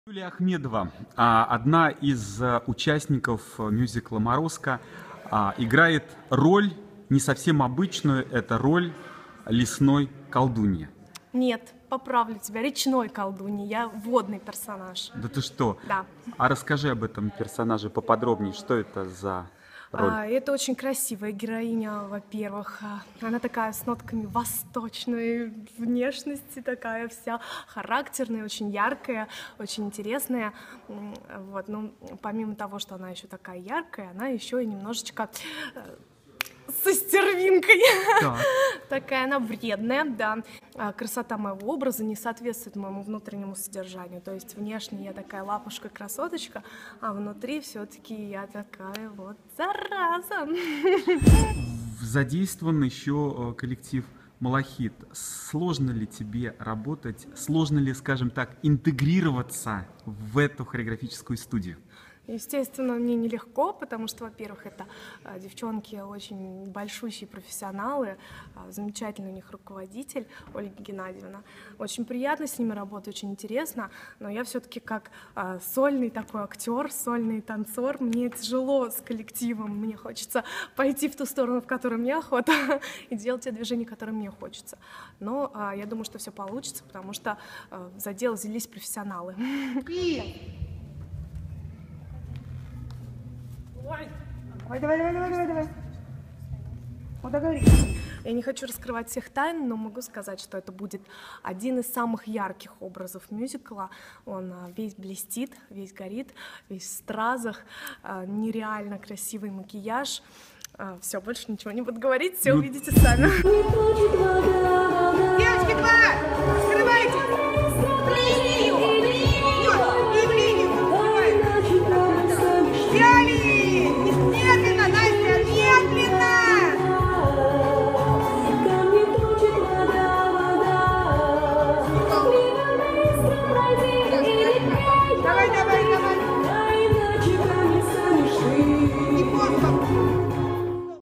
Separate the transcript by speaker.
Speaker 1: Юлия Ахмедова, одна из участников мюзикла «Морозко», играет роль не совсем обычную, это роль лесной колдуньи.
Speaker 2: Нет, поправлю тебя, речной колдуньи, я водный персонаж.
Speaker 1: Да ты что?
Speaker 2: Да.
Speaker 1: А расскажи об этом персонаже поподробнее, что это за роль?
Speaker 2: Это очень красивая героиня, во-первых. Она такая с нотками восточной внешности, такая вся характерная, очень яркая, очень интересная. Вот. Ну, помимо того, что она еще такая яркая, она еще и немножечко со стервинкой.
Speaker 1: Так.
Speaker 2: Такая она вредная, да. Красота моего образа не соответствует моему внутреннему содержанию. То есть внешне я такая лапушка-красоточка, а внутри все-таки я такая вот зараза.
Speaker 1: Задействован еще коллектив «Малахит». Сложно ли тебе работать, сложно ли, скажем так, интегрироваться в эту хореографическую студию?
Speaker 2: Естественно, мне нелегко, потому что, во-первых, это девчонки очень большущие профессионалы, замечательный у них руководитель Ольга Геннадьевна. Очень приятно с ними работать, очень интересно, но я все-таки как сольный такой актер, сольный танцор, мне тяжело с коллективом, мне хочется пойти в ту сторону, в которую мне охота, и делать те движения, которые мне хочется. Но я думаю, что все получится, потому что за дело взялись профессионалы.
Speaker 3: Давай. Вот договори.
Speaker 2: Я не хочу раскрывать всех тайн, но могу сказать, что это будет один из самых ярких образов мюзикла. Он весь блестит, весь горит, весь в стразах, нереально красивый макияж. Все, больше ничего не буду говорить, все увидите сами.
Speaker 3: Девочки, два! Скрывайтесь!